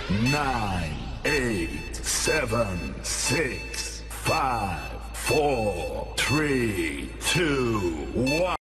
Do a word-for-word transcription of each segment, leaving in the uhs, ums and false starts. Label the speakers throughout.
Speaker 1: nine, eight, seven, six, five, four, three, two, one.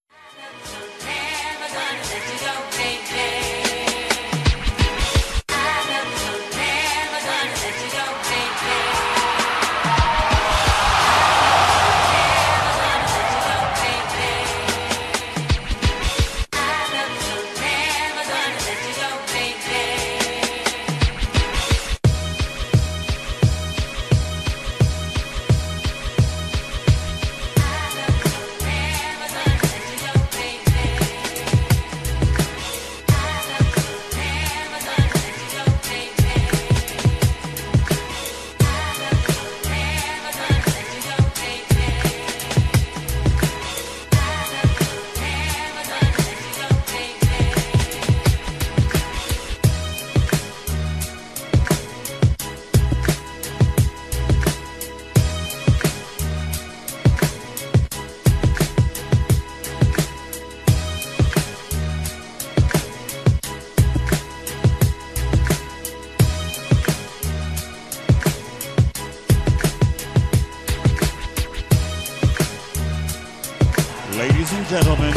Speaker 2: Ladies and gentlemen,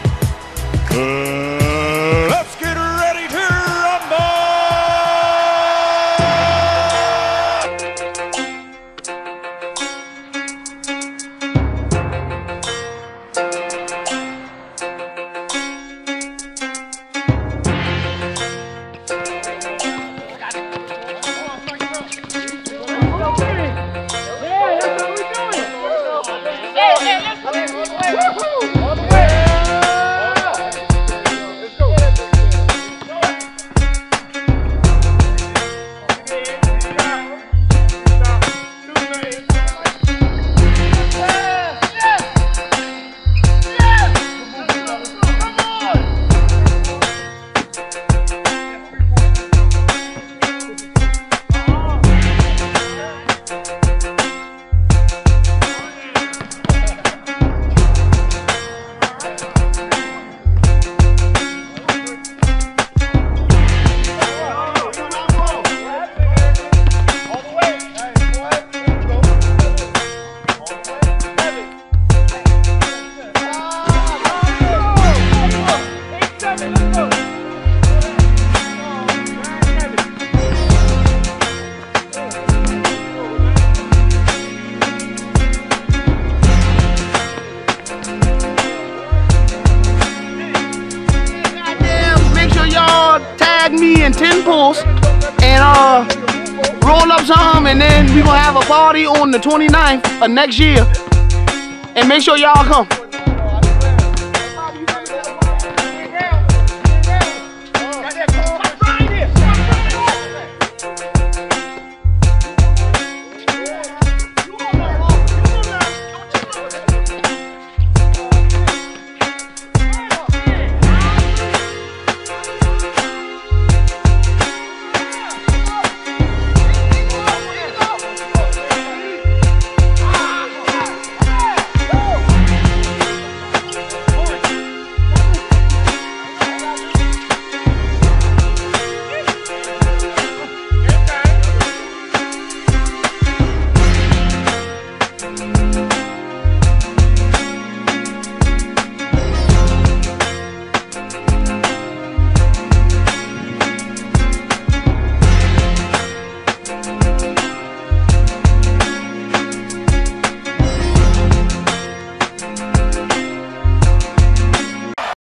Speaker 2: uh, let's get ready to rumble!
Speaker 3: Me and ten pulls and uh roll up some, and then we gonna have a party on the twenty-ninth of next year, and make sure y'all come.